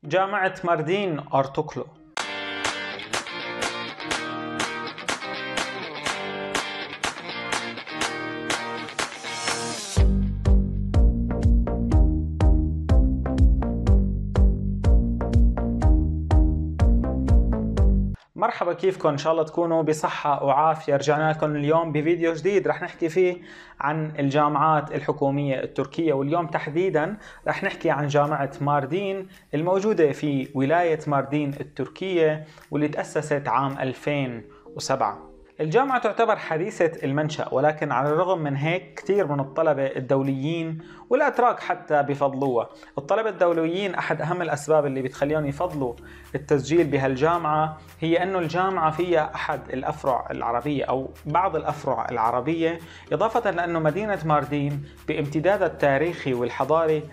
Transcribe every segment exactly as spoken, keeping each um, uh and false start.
جامعة ماردين أرطغرل. مرحبا، كيفكم؟ ان شاء الله تكونوا بصحة وعافية. رجعنا لكم اليوم بفيديو جديد رح نحكي فيه عن الجامعات الحكومية التركية، واليوم تحديدا رح نحكي عن جامعة ماردين الموجودة في ولاية ماردين التركية واللي تأسست عام ألفين وسبعة. الجامعة تعتبر حديثة المنشأ، ولكن على الرغم من هيك كثير من الطلبة الدوليين والأتراك حتى بفضلوها. الطلبة الدوليين أحد أهم الأسباب اللي بتخليهم يفضلوا التسجيل بهالجامعة هي أنه الجامعة فيها أحد الأفرع العربية أو بعض الأفرع العربية، إضافة لأنه مدينة ماردين بامتدادها التاريخي والحضاري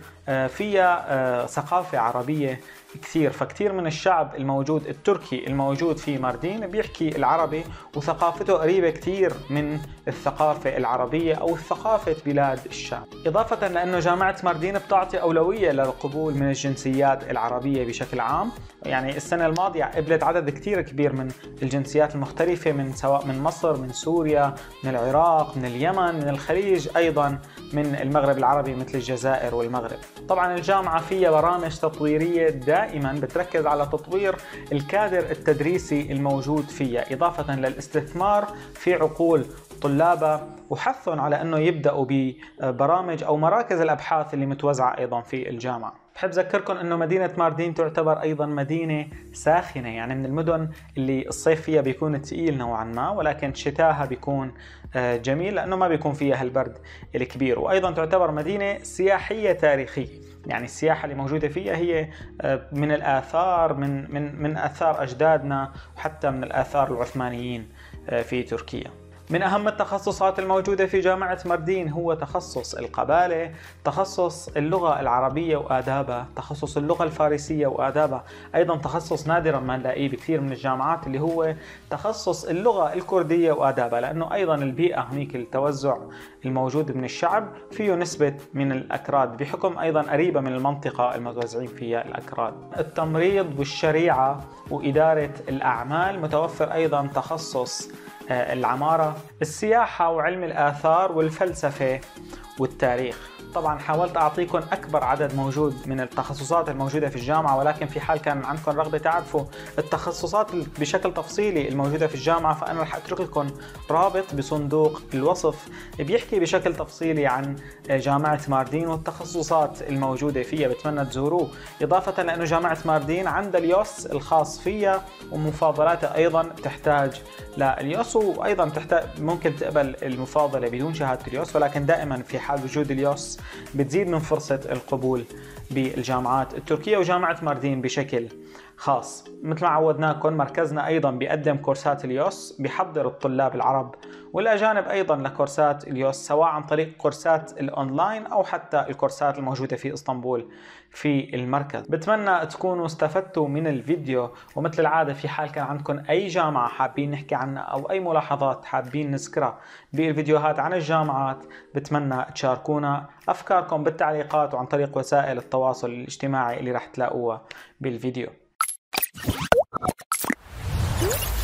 فيها ثقافة عربية كثير، فكثير من الشعب الموجود التركي الموجود في ماردين بيحكي العربي، وثقافته قريبة كثير من الثقافة العربية أو ثقافة بلاد الشام. إضافة لأنه جامعة ماردين بتعطي أولوية للقبول من الجنسيات العربية بشكل عام، يعني السنة الماضية قبلت عدد كثير كبير من الجنسيات المختلفة، من سواء من مصر، من سوريا، من العراق، من اليمن، من الخليج، أيضا من المغرب العربي مثل الجزائر والمغرب. طبعا الجامعة فيها برامج تطويرية دائما بتركز على تطوير الكادر التدريسي الموجود فيها، إضافة للاستثمار في عقول طلابها وحثهم على أنه يبدأوا ببرامج أو مراكز الأبحاث اللي متوزعة أيضا في الجامعة. بحب أذكركم أنه مدينة ماردين تعتبر أيضا مدينة ساخنة، يعني من المدن اللي الصيف فيها بيكون ثقيل نوعا ما، ولكن شتاها بيكون جميل لأنه ما بيكون فيها هالبرد الكبير. وأيضا تعتبر مدينة سياحية تاريخية، يعني السياحة اللي موجودة فيها هي من الآثار من من من آثار أجدادنا وحتى من الآثار العثمانيين في تركيا. من أهم التخصصات الموجودة في جامعة ماردين هو تخصص القبالة، تخصص اللغة العربية وآدابها، تخصص اللغة الفارسية وآدابها، أيضا تخصص نادرا ما نلاقيه بكثير من الجامعات اللي هو تخصص اللغة الكردية وآدابها، لأنه أيضا البيئة هنيك التوزع الموجود من الشعب فيه نسبة من الأكراد بحكم أيضا قريبة من المنطقة المتوزعين فيها الأكراد. التمريض والشريعة وإدارة الأعمال متوفر أيضا تخصص العمارة، السياحة وعلم الآثار والفلسفة والتاريخ. طبعا حاولت أعطيكم أكبر عدد موجود من التخصصات الموجودة في الجامعة، ولكن في حال كان عندكم رغبة تعرفوا التخصصات بشكل تفصيلي الموجودة في الجامعة فأنا رح أترك لكم رابط بصندوق الوصف بيحكي بشكل تفصيلي عن جامعة ماردين والتخصصات الموجودة فيها، بتمنى تزوروه. إضافة لأنه جامعة ماردين عندها اليوس الخاص فيها ومفاضلاتها أيضا تحتاج لليوس، وأيضا تحتاج ممكن تقبل المفاضلة بدون شهادة اليوس، ولكن دائما في حال وجود اليوس بتزيد من فرصة القبول بالجامعات التركية وجامعة ماردين بشكل خاص. مثل ما عودناكم مركزنا أيضا بيقدم كورسات اليوس، بيحضر الطلاب العرب والأجانب أيضا لكورسات اليوس، سواء عن طريق كورسات الأونلاين أو حتى الكورسات الموجودة في إسطنبول في المركز. بتمنى تكونوا استفدتوا من الفيديو، ومثل العادة في حال كان عندكم أي جامعة حابين نحكي عنها أو أي ملاحظات حابين نذكرها بالفيديوهات عن الجامعات بتمنى تشاركونا أفكاركم بالتعليقات وعن طريق وسائل التواصل الاجتماعي اللي رح تلاقوها بالفيديو.